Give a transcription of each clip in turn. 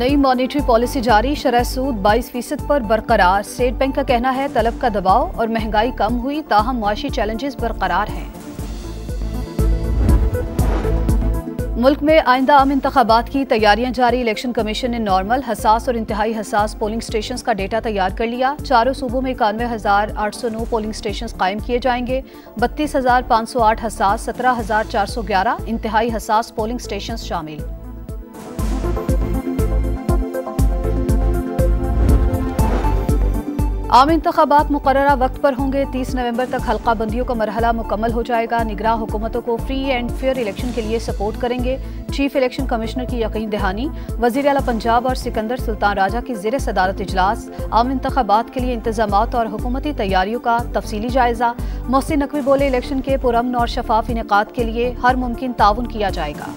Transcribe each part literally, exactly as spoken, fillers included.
नई monetary policy जारी, शरह सूद बाईस फीसद पर बरकरार। स्टेट बैंक का कहना है तलब का दबाव और महंगाई कम हुई, ताहम मुआशी चैलेंजेस बरकरार हैं। मुल्क में आइंदा आम इंतखाबात की तैयारियां जारी। इलेक्शन कमीशन ने नॉर्मल, हसास और इंतहाई हसास पोलिंग स्टेशन का डेटा तैयार कर लिया। चारों सूबों में इक्यानवे हजार आठ सौ नौ पोलिंग स्टेशन कायम किए जाएंगे। बत्तीस हजार पाँच सौ आठ हसास, सत्रह हजार चार सौ ग्यारह इंतहाई हसास पोलिंग स्टेशन शामिल। आम इंतखाबात मुकर्ररा वक्त पर होंगे। तीस नवंबर तक हल्का बंदियों का मरहला मुकम्मल हो जाएगा। निगरां हुकूमतों को फ्री एंड फेयर इलेक्शन के लिए सपोर्ट करेंगे। चीफ इलेक्शन कमिश्नर की यकीन दहानी। वज़ीर आला पंजाब और सिकंदर सुल्तान राजा की ज़ेर सदारत इजलास। आम इंतखाबात के लिए इंतजामात और हुकूमती तैयारियों का तफसीली जायजा। मोहसिन नकवी बोले, इलेक्शन के पुरअमन और शफाफ इनेकाद के लिए हर मुमकिन ताउन किया जाएगा।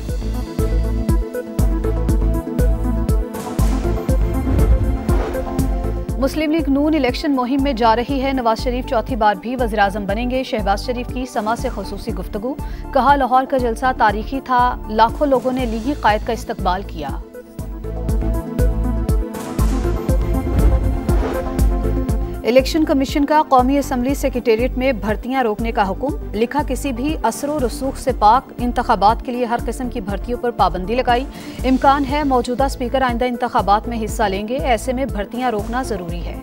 मुस्लिम लीग नून इलेक्शन मुहिम में जा रही है। नवाज शरीफ चौथी बार भी वज़ीर-ए-आज़म बनेंगे। शहबाज शरीफ की समा से खुसूसी गुफ्तगू। कहा, लाहौर का जलसा तारीखी था, लाखों लोगों ने लीगी कायद का इस्तकबाल किया। इलेक्शन कमीशन का कौमी असम्बली सेक्रेटेरिएट में भर्तियां रोकने का हुक्म। लिखा, किसी भी असरो रसूख से पाक इंतखाबात के लिए हर किस्म की भर्तियों पर पाबंदी लगाई। इम्कान है मौजूदा स्पीकर आइंदा इंतखाबात में हिस्सा लेंगे, ऐसे में भर्तियां रोकना जरूरी है।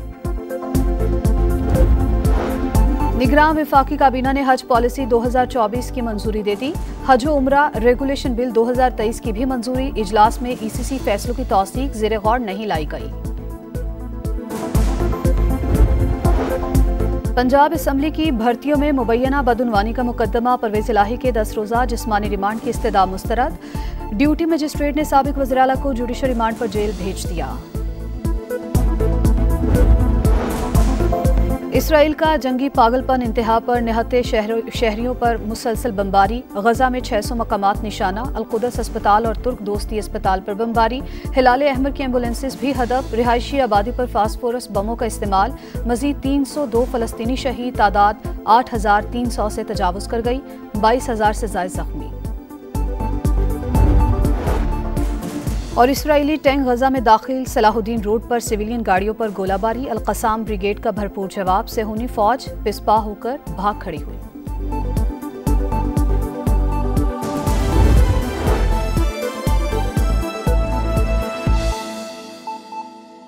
निगरां वफाकी काबीना ने हज पॉलिसी दो हजार चौबीस की मंजूरी दे दी। हज व उमरा रेगुलेशन बिल दो हजार तेईस की भी मंजूरी। इजलास में ई सी सी फैसलों की तौसीक ज़ेर गौर नहीं लाई गई। पंजाब असम्बली की भर्तियों में मुबैना बदउनवानी का मुकदमा। परवेज इलाही के दस रोज़ा जिस्मानी रिमांड की इस्तदा मुस्तरद। ड्यूटी मजिस्ट्रेट ने साबिक वज़ीर आला को जुडिशल रिमांड पर जेल भेज दिया। इसराइल का जंगी पागलपन इंतहा पर। निहत्ते शहरियों पर मुसलसल बमबारी। गजा में छह सौ मकामात निशाना। अलकुदस अस्पताल और तुर्क दोस्ती अस्पताल पर बमबारी। हिलाल अहमर की एम्बुलेंसेज भी हदफ। रिहायशी आबादी पर फास्फोरस बमों का इस्तेमाल। मजीद तीन सौ दो फलस्तीनी शहीद। तादाद आठ हजार तीन सौ से तजावुज कर गई। बाईस हजार से ज्यादा जख्मी। और इसराइली टैंक गजा में दाखिल। सलाहुद्दीन रोड पर सिविलियन गाड़ियों पर गोलाबारी। अल कसाम ब्रिगेड का भरपूर जवाब। सेहूनी फौज पिस्पा होकर भाग खड़ी हुई।